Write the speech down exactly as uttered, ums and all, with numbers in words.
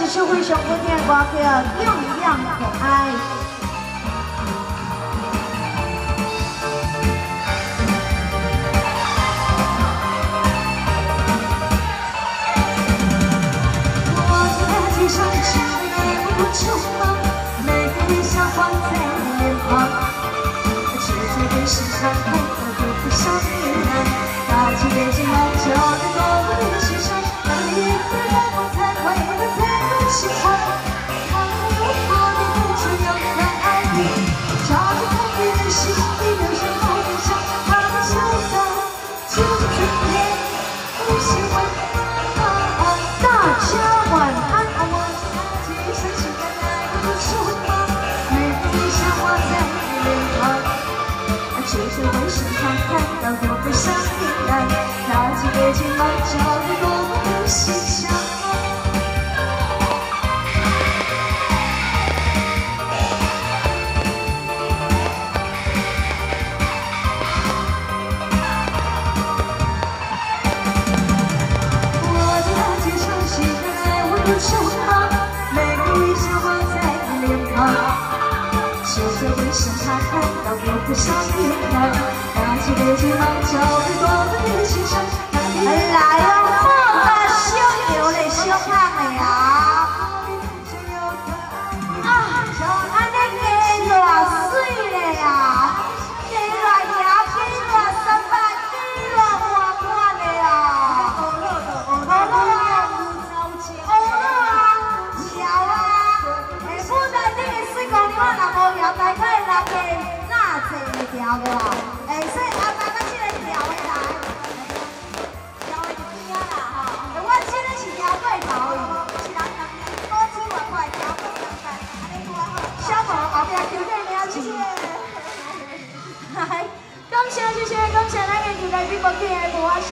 是社会上本地的歌曲，样样可爱。我的街上只有不出门，每个微笑放在脸庞，只是对世上太多的不上瘾了。大街北京忙着的多么的欣赏，那一刻让我才会的才能欣赏。看我过的不只有可爱，照着空余的心里留下后悲伤，他的潇洒就这样不喜欢。大家晚安。我街上情感爱不出吗？每个微笑挂在脸庞，只是会时常看到我悲伤依然。大街北京忙着的多么的欣赏。我的街上情感爱不出吗？每个微笑挂在脸庞，只是会时常看到我悲伤依然。大街北京忙着的多么的欣赏。来哦，放个小牛嘞，小胖的啊！啊，安尼鸡偌水嘞啊！鸡偌野，鸡偌三百，鸡偌活泼的啊！好乐的，好乐啊！好乐啊！摇啊！下本来你的水公园若无摇，大概人个哪济会调无啊？下说阿爸甲这个调的来。感谢谢谢感谢咱的主来宾，我给的我。